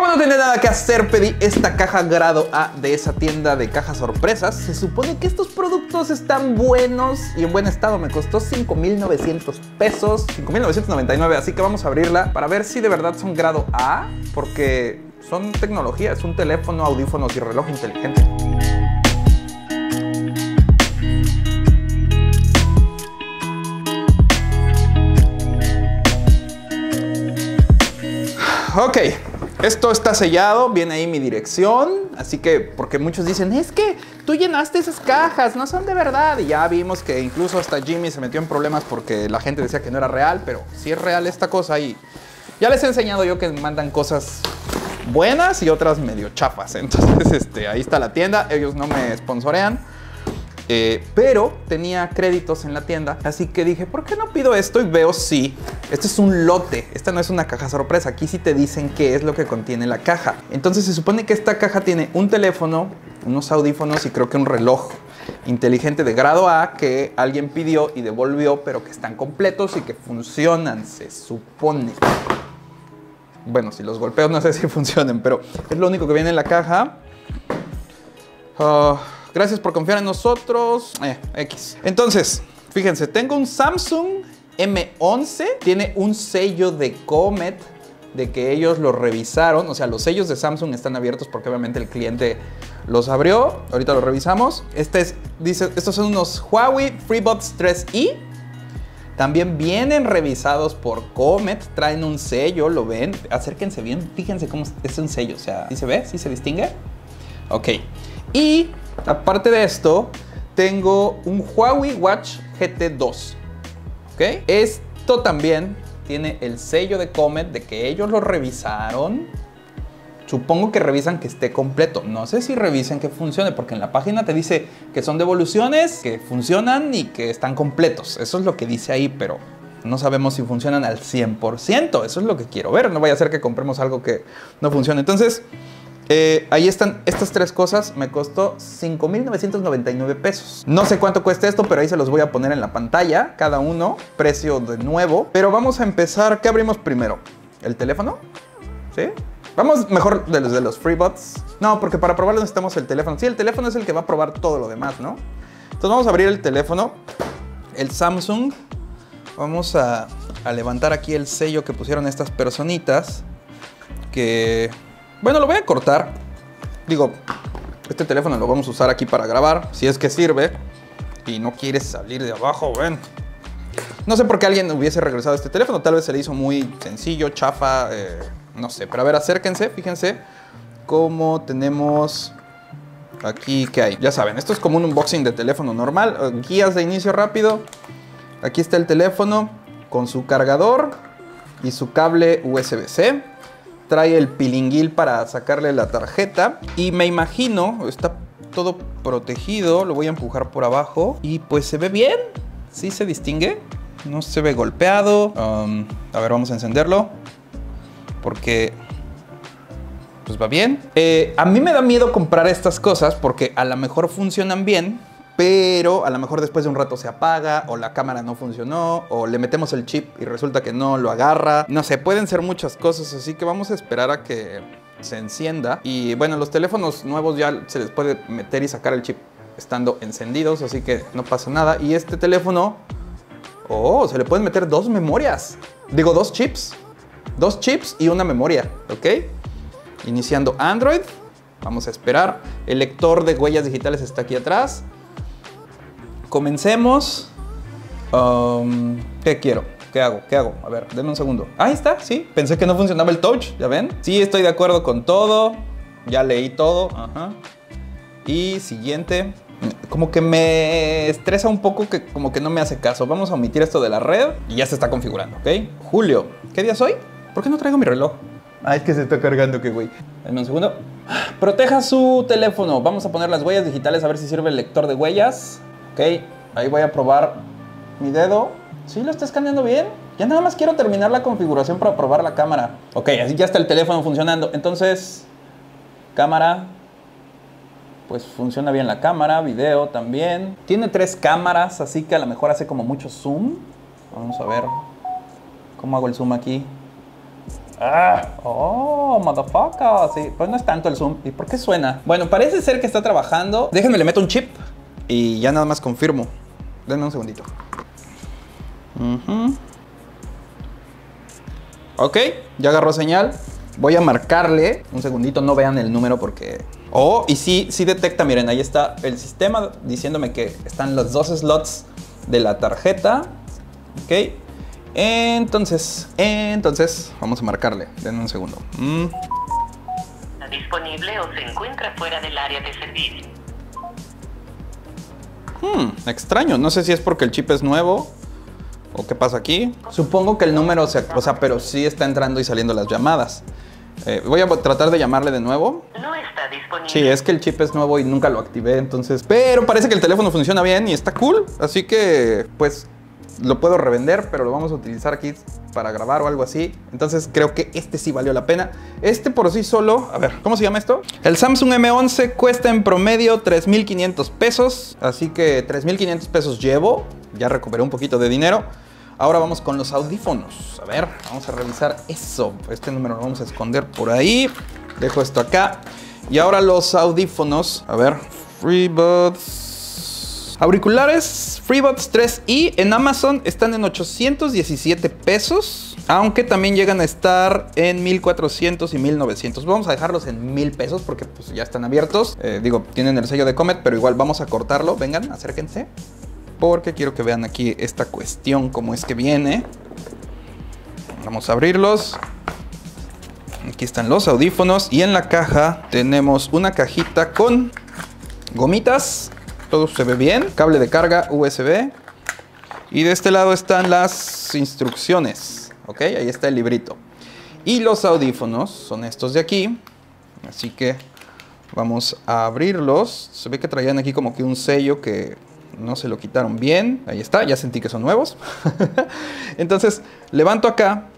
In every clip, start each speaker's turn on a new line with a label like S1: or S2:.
S1: Como no tenía nada que hacer, pedí esta caja grado A de esa tienda de cajas sorpresas. Se supone que estos productos están buenos y en buen estado. Me costó 5,900 pesos, 5,999, así que vamos a abrirla para ver si de verdad son grado A, porque son tecnología, es un teléfono, audífonos y reloj inteligente. Ok, esto está sellado, viene ahí mi dirección, así que, porque muchos dicen, es que tú llenaste esas cajas, no son de verdad. Y ya vimos que incluso hasta Jimmy se metió en problemas porque la gente decía que no era real, pero sí es real esta cosa. Y ya les he enseñado yo que mandan cosas buenas y otras medio chafas. Entonces, ahí está la tienda, ellos no me sponsorean. Pero tenía créditos en la tienda, así que dije, ¿por qué no pido esto? Y veo, sí, este es un lote, esta no es una caja sorpresa. Aquí sí te dicen qué es lo que contiene la caja. Entonces se supone que esta caja tiene un teléfono, unos audífonos y creo que un reloj inteligente de grado A que alguien pidió y devolvió, pero que están completos y que funcionan, se supone. Bueno, si los golpeo no sé si funcionan, pero es lo único que viene en la caja. Gracias por confiar en nosotros. X. Entonces, fíjense, tengo un Samsung M11. Tiene un sello de Comet, de que ellos lo revisaron. O sea, los sellos de Samsung están abiertos porque obviamente el cliente los abrió. Ahorita lo revisamos. Dice, estos son unos Huawei FreeBuds 3i. También vienen revisados por Comet. Traen un sello, ¿lo ven? Acérquense bien. Fíjense cómo es un sello. O sea, ¿sí se ve? ¿Sí se distingue? Ok. Y aparte de esto, tengo un Huawei Watch GT2. ¿Ok? Esto también tiene el sello de Comet de que ellos lo revisaron. Supongo que revisan que esté completo. No sé si revisen que funcione, porque en la página te dice que son devoluciones, que funcionan y que están completos. Eso es lo que dice ahí, pero no sabemos si funcionan al 100%. Eso es lo que quiero ver. No vaya a ser que compremos algo que no funcione. Entonces, ahí están estas tres cosas. Me costó 5,999 pesos. No sé cuánto cuesta esto, pero ahí se los voy a poner en la pantalla, cada uno, precio de nuevo. Pero vamos a empezar. ¿Qué abrimos primero? ¿El teléfono? ¿Sí? Vamos mejor de los FreeBuds. No, porque para probarlo necesitamos el teléfono. Sí, el teléfono es el que va a probar todo lo demás, ¿no? Entonces vamos a abrir el teléfono, el Samsung. Vamos a levantar aquí el sello que pusieron estas personitas. Que... bueno, lo voy a cortar. Digo, este teléfono lo vamos a usar aquí para grabar, si es que sirve. Y no quiere salir de abajo, ven. No sé por qué alguien hubiese regresado este teléfono. Tal vez se le hizo muy sencillo, chafa, no sé. Pero a ver, acérquense, fíjense cómo tenemos aquí, ¿qué hay? Ya saben, esto es como un unboxing de teléfono normal. Guías de inicio rápido. Aquí está el teléfono con su cargador y su cable USB-C. Trae el pilinguil para sacarle la tarjeta. Y me imagino, está todo protegido. Lo voy a empujar por abajo. Y pues se ve bien. Sí se distingue. No se ve golpeado. A ver, vamos a encenderlo. Porque pues va bien. A mí me da miedo comprar estas cosas porque a lo mejor funcionan bien, pero a lo mejor después de un rato se apaga, o la cámara no funcionó, o le metemos el chip y resulta que no lo agarra. No sé, pueden ser muchas cosas, así que vamos a esperar a que se encienda. Y bueno, los teléfonos nuevos ya se les puede meter y sacar el chip estando encendidos, así que no pasa nada. Y este teléfono, oh, se le pueden meter dos memorias. Digo, dos chips. Dos chips y una memoria, ¿ok? Iniciando Android. Vamos a esperar. El lector de huellas digitales está aquí atrás. Comencemos. ¿Qué quiero? ¿Qué hago? ¿Qué hago? A ver, denme un segundo. Ahí está, sí. Pensé que no funcionaba el touch, ¿ya ven? Sí, estoy de acuerdo con todo. Ya leí todo. Ajá. Y siguiente. Como que me estresa un poco que como que no me hace caso. Vamos a omitir esto de la red y ya se está configurando, ¿ok? Julio. ¿Qué día es hoy? ¿Por qué no traigo mi reloj? Ah, es que se está cargando, qué güey. Denme un segundo. Proteja su teléfono. Vamos a poner las huellas digitales a ver si sirve el lector de huellas. Ok, ahí voy a probar mi dedo. ¿Sí lo está escaneando bien? Ya nada más quiero terminar la configuración para probar la cámara. Ok, así ya está el teléfono funcionando. Entonces, cámara. Pues funciona bien la cámara, video también. Tiene 3 cámaras, así que a lo mejor hace como mucho zoom. Vamos a ver cómo hago el zoom aquí. Oh, motherfucker. Sí, pues no es tanto el zoom. ¿Y por qué suena? Bueno, parece ser que está trabajando. Déjenme le meto un chip y ya nada más confirmo. Denme un segundito. Ok, ya agarró señal. Voy a marcarle. Un segundito, no vean el número porque... Oh, y sí detecta, miren, ahí está el sistema diciéndome que están los 2 slots de la tarjeta. Ok. Entonces, vamos a marcarle. Denme un segundo.
S2: ¿Está disponible o se encuentra fuera del área de servicio?
S1: Extraño. No sé si es porque el chip es nuevo o qué pasa aquí. Supongo que el número, o sea, pero sí está entrando y saliendo las llamadas. Voy a tratar de llamarle de nuevo.
S2: No está disponible.
S1: Sí, es que el chip es nuevo y nunca lo activé, entonces... Pero parece que el teléfono funciona bien y está cool. Así que, pues, lo puedo revender, pero lo vamos a utilizar aquí para grabar o algo así. Entonces creo que este sí valió la pena. Este por sí solo... A ver, ¿cómo se llama esto? El Samsung M11 cuesta en promedio 3,500 pesos. Así que 3,500 pesos llevo. Ya recuperé un poquito de dinero. Ahora vamos con los audífonos. A ver, vamos a revisar eso. Este número lo vamos a esconder por ahí. Dejo esto acá. Y ahora los audífonos. A ver, FreeBuds. Auriculares FreeBuds 3i en Amazon están en 817 pesos. Aunque también llegan a estar en 1,400 y 1,900. Vamos a dejarlos en 1,000 pesos porque pues, ya están abiertos. Digo, tienen el sello de Comet, pero igual vamos a cortarlo. Vengan, acérquense. Porque quiero que vean aquí esta cuestión, cómo es que viene. Vamos a abrirlos. Aquí están los audífonos. Y en la caja tenemos una cajita con gomitas. Todo se ve bien. Cable de carga USB. Y de este lado están las instrucciones. Ok, ahí está el librito. Y los audífonos son estos de aquí. Así que vamos a abrirlos. Se ve que traían aquí como que un sello que... no se lo quitaron bien. Ahí está, ya sentí que son nuevos. Entonces, levanto acá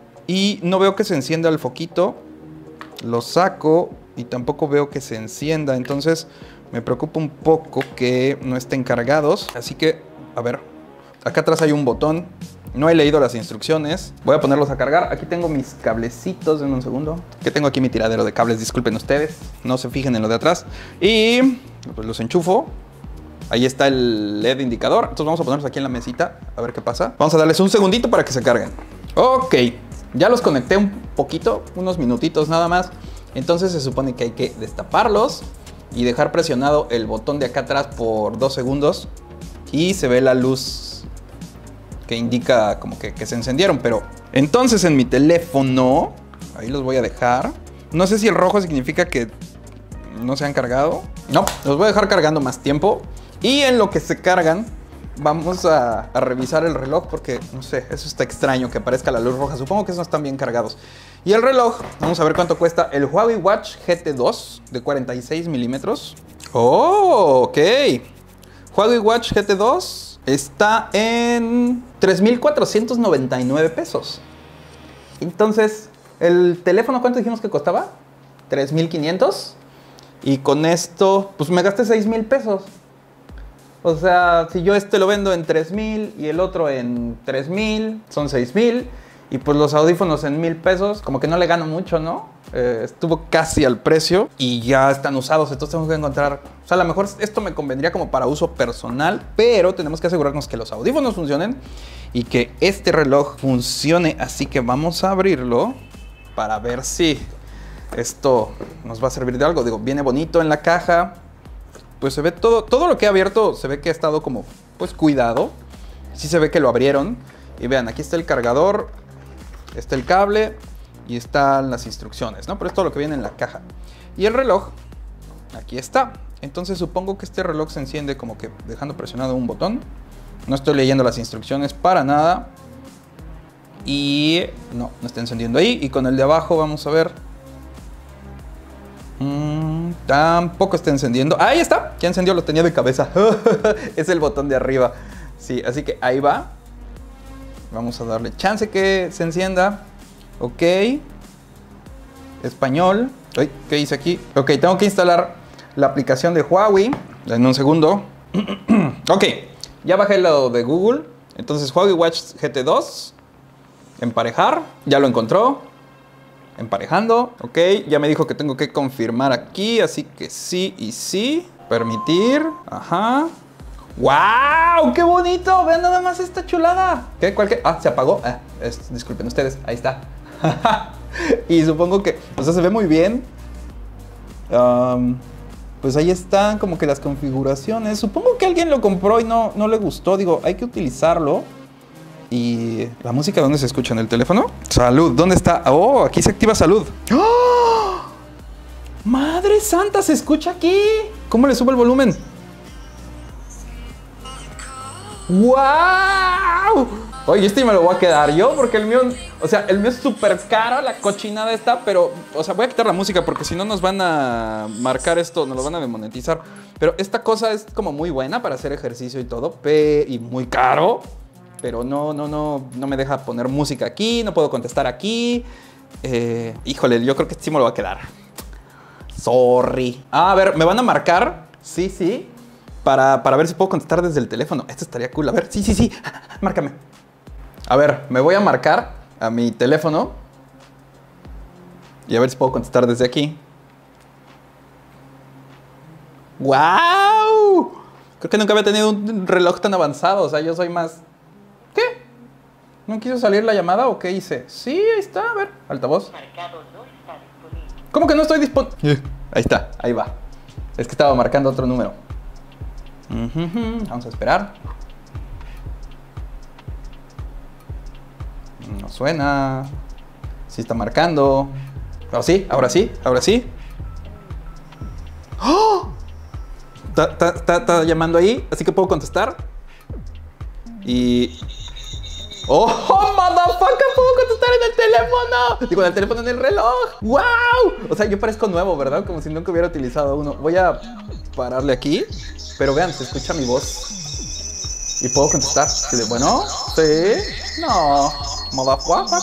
S1: y no veo que se encienda el foquito. Lo saco y tampoco veo que se encienda. Entonces, me preocupa un poco que no estén cargados. Así que, a ver, acá atrás hay un botón. No he leído las instrucciones. Voy a ponerlos a cargar. Aquí tengo mis cablecitos. En un segundo. Que tengo aquí mi tiradero de cables. Disculpen ustedes. No se fijen en lo de atrás. Y pues los enchufo. Ahí está el LED indicador. Entonces vamos a ponerlos aquí en la mesita. A ver qué pasa. Vamos a darles un segundito para que se carguen. Ok. Ya los conecté un poquito. Unos minutitos nada más. Entonces se supone que hay que destaparlos. Y dejar presionado el botón de acá atrás por 2 segundos. Y se ve la luz que indica como que se encendieron. Pero entonces en mi teléfono... ahí los voy a dejar. No sé si el rojo significa que no se han cargado. No, los voy a dejar cargando más tiempo. Y en lo que se cargan, vamos a revisar el reloj porque, no sé, eso está extraño que aparezca la luz roja. Supongo que esos no están bien cargados. Y el reloj, vamos a ver cuánto cuesta el Huawei Watch GT2 de 46 milímetros. Oh, ok. Huawei Watch GT2 está en 3,499 pesos. Entonces, ¿el teléfono cuánto dijimos que costaba? 3,500. Y con esto, pues me gasté 6,000 pesos. O sea, si yo lo vendo en 3,000 y el otro en 3,000, son 6,000. Y pues los audífonos en 1,000 pesos, como que no le gano mucho, ¿no? Estuvo casi al precio y ya están usados, entonces tenemos que encontrar... O sea, a lo mejor esto me convendría como para uso personal, pero tenemos que asegurarnos que los audífonos funcionen y que este reloj funcione. Así que vamos a abrirlo para ver si esto nos va a servir de algo. Digo, viene bonito en la caja. Pues se ve todo lo que he abierto, se ve que ha estado como, pues, cuidado. Sí se ve que lo abrieron. Y vean, aquí está el cargador, está el cable y están las instrucciones, ¿no? Pero es todo lo que viene en la caja. Y el reloj, aquí está. Entonces supongo que este reloj se enciende como que dejando presionado un botón. No estoy leyendo las instrucciones para nada. Y no está encendiendo ahí. Y con el de abajo vamos a ver... tampoco está encendiendo. Ahí está, ya encendió, lo tenía de cabeza. Es el botón de arriba. Sí, así que ahí va. Vamos a darle chance que se encienda. Ok. Español. Ay, ¿qué hice aquí? Ok, tengo que instalar la aplicación de Huawei. En un segundo. Ok, ya bajé lo de Google. Entonces Huawei Watch GT2. Emparejar, ya lo encontró. emparejando. Ok, ya me dijo que tengo que confirmar aquí, así que sí y sí. Permitir. Ajá. ¡Wow! ¡Qué bonito! Vean nada más esta chulada. ¿Qué? ¿Cuál qué? Ah, se apagó. Disculpen ustedes. Ahí está. Y supongo que, o sea, se ve muy bien. Pues ahí están como que las configuraciones. Supongo que alguien lo compró y no le gustó. Digo, hay que utilizarlo. Y la música, ¿dónde se escucha? ¿En el teléfono? Salud, ¿dónde está? Oh, aquí se activa salud. ¡Oh! ¡Madre santa! ¿Se escucha aquí? ¿Cómo le subo el volumen? ¡Wow! Oye, este me lo voy a quedar yo porque el mío, o sea, el mío es súper caro, la cochinada está, pero, o sea, voy a quitar la música porque si no nos van a marcar esto, nos lo van a demonetizar. Pero esta cosa es como muy buena para hacer ejercicio y todo, y muy caro, pero no me deja poner música aquí, no puedo contestar aquí. Híjole, yo creo que sí me lo va a quedar. Sorry. A ver, ¿me van a marcar? Sí. Para ver si puedo contestar desde el teléfono. Esto estaría cool. A ver, sí. Márcame. A ver, me voy a marcar a mi teléfono. Y a ver si puedo contestar desde aquí. ¡Wow! Creo que nunca había tenido un reloj tan avanzado. O sea, yo soy más... ¿Qué? ¿No quiso salir la llamada o qué hice? Sí, ahí está. A ver, altavoz. ¿Cómo que no estoy disponible? Ahí está, ahí va. Es que estaba marcando otro número. Vamos a esperar. No suena. Sí está marcando. Oh, sí, ahora sí. ¡Oh! Está llamando ahí, así que puedo contestar. Y... ¡Oh, motherfucker! ¿Puedo contestar en el teléfono? Digo, en el teléfono, en el reloj. ¡Wow! O sea, yo parezco nuevo, ¿verdad? Como si nunca hubiera utilizado uno. Voy a pararle aquí. Pero vean, se escucha mi voz. Y puedo contestar. Bueno, sí, no. Motherfucker.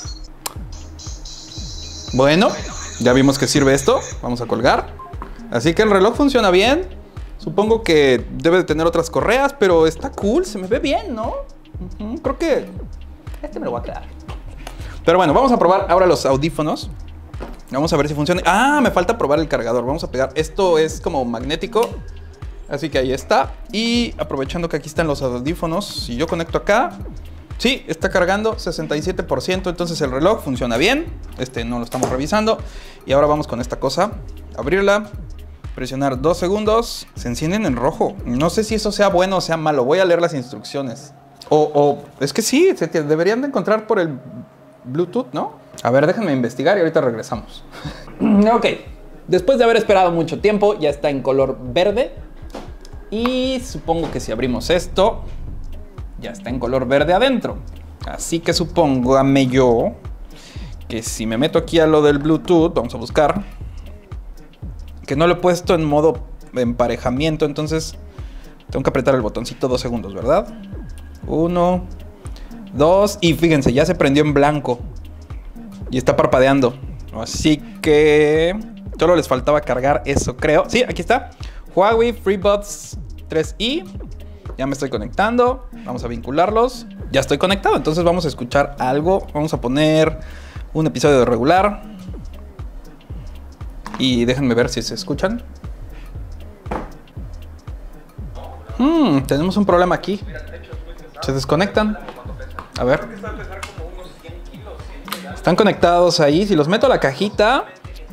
S1: Bueno, ya vimos que sirve esto. Vamos a colgar. Así que el reloj funciona bien. Supongo que debe de tener otras correas, pero está cool. Se me ve bien, ¿no? Creo que este me lo voy a quedar. Pero bueno, vamos a probar ahora los audífonos. Vamos a ver si funciona. Ah, me falta probar el cargador. Vamos a pegar. Esto es como magnético. Así que ahí está. Y aprovechando que aquí están los audífonos, si yo conecto acá, sí, está cargando 67%. Entonces el reloj funciona bien. Este no lo estamos revisando. Y ahora vamos con esta cosa. Abrirla. Presionar 2 segundos. Se encienden en rojo. No sé si eso sea bueno o sea malo. Voy a leer las instrucciones. Es que sí, deberían de encontrar por el Bluetooth, ¿no? A ver, déjenme investigar y ahorita regresamos. Ok. Después de haber esperado mucho tiempo, ya está en color verde. Y supongo que si abrimos esto, ya está en color verde adentro. Así que supóngame yo que si me meto aquí a lo del Bluetooth, vamos a buscar, que no lo he puesto en modo emparejamiento, entonces tengo que apretar el botoncito 2 segundos, ¿verdad? 1, 2, y fíjense, ya se prendió en blanco y está parpadeando. Así que solo les faltaba cargar eso, creo. Sí, aquí está. Huawei FreeBuds 3i. Ya me estoy conectando. Vamos a vincularlos. Ya estoy conectado, entonces vamos a escuchar algo. Vamos a poner un episodio de regular. Y déjenme ver si se escuchan. Tenemos un problema aquí. Se desconectan. A ver. Están conectados ahí. Si los meto a la cajita.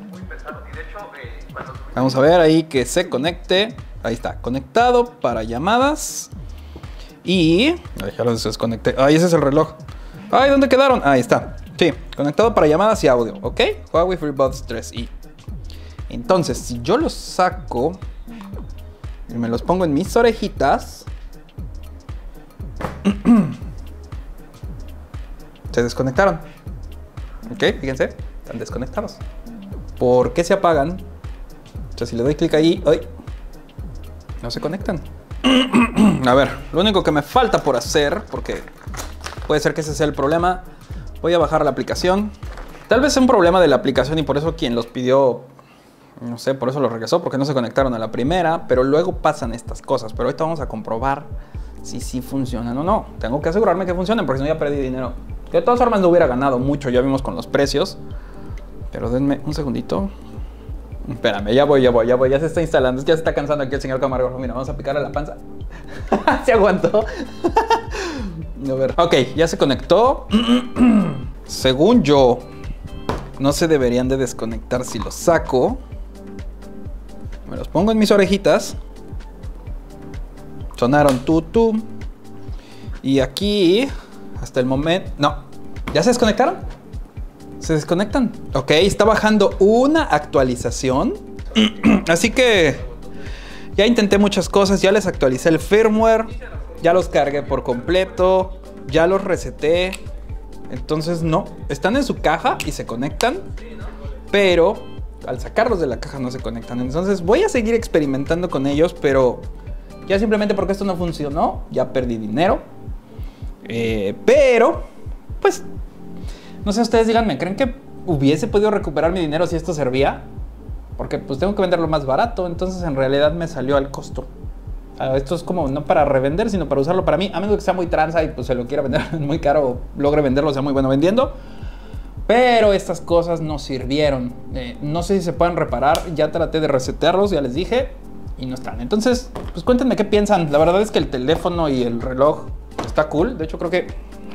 S1: Vamos a ver ahí que se conecte. Ahí está, conectado para llamadas. Y... Ay, ya los desconecté. Ay, ese es el reloj. Ay, ¿dónde quedaron? Ahí está. Sí, conectado para llamadas y audio. ¿Ok? Huawei FreeBuds 3i. Entonces, si yo los saco y me los pongo en mis orejitas, se desconectaron. ¿Ok? Fíjense, están desconectados. ¿Por qué se apagan? O sea, si le doy clic ahí, ¡ay!, no se conectan. A ver, lo único que me falta por hacer, porque puede ser que ese sea el problema, voy a bajar la aplicación. Tal vez sea un problema de la aplicación y por eso quien los pidió, no sé, por eso los regresó, porque no se conectaron a la primera, pero luego pasan estas cosas. Pero ahorita vamos a comprobar si sí funcionan o no. Tengo que asegurarme que funcionen, porque si no ya perdí dinero. Que de todas formas no hubiera ganado mucho, ya vimos con los precios. Pero denme un segundito. Espérame, ya voy. Ya se está instalando. Es que ya se está cansando aquí el señor camarógrafo. Mira, vamos a picarle la panza. Se aguantó. A ver. Ok, ya se conectó. Según yo, no se deberían de desconectar si los saco. Me los pongo en mis orejitas. Sonaron tú. Y aquí, hasta el momento... No, ¿ya se desconectaron? ¿Se desconectan? Ok, está bajando una actualización. Así que ya intenté muchas cosas. Ya les actualicé el firmware. Ya los cargué por completo. Ya los reseté. Entonces no, están en su caja y se conectan. Pero al sacarlos de la caja no se conectan. Entonces voy a seguir experimentando con ellos. Pero ya simplemente porque esto no funcionó, ya perdí dinero. Pero, pues... No sé, ustedes díganme, ¿creen que hubiese podido recuperar mi dinero si esto servía? Porque pues tengo que venderlo más barato, entonces en realidad me salió al costo. Esto es como no para revender, sino para usarlo para mí. A menos que sea muy tranza y pues se lo quiera vender muy caro o logre venderlo, sea muy bueno vendiendo. Pero estas cosas no sirvieron. No sé si se pueden reparar. Ya traté de resetearlos, ya les dije, y no están. Entonces, pues cuéntenme qué piensan. La verdad es que el teléfono y el reloj está cool. De hecho, creo que...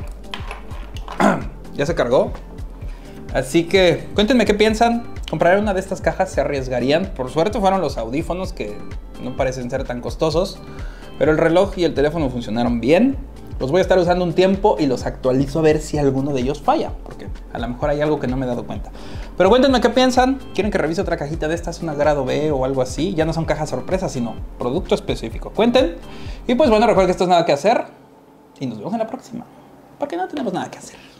S1: ya se cargó. Así que cuéntenme qué piensan. ¿Compraré una de estas cajas? ¿Se arriesgarían? Por suerte fueron los audífonos, que no parecen ser tan costosos. Pero el reloj y el teléfono funcionaron bien. Los voy a estar usando un tiempo y los actualizo a ver si alguno de ellos falla. Porque a lo mejor hay algo que no me he dado cuenta. Pero cuéntenme qué piensan. ¿Quieren que revise otra cajita de estas? ¿Una grado B o algo así? Ya no son cajas sorpresas, sino producto específico. Cuenten. Y pues bueno, recuerden que esto es Nada que Hacer. Y nos vemos en la próxima. Porque no tenemos nada que hacer.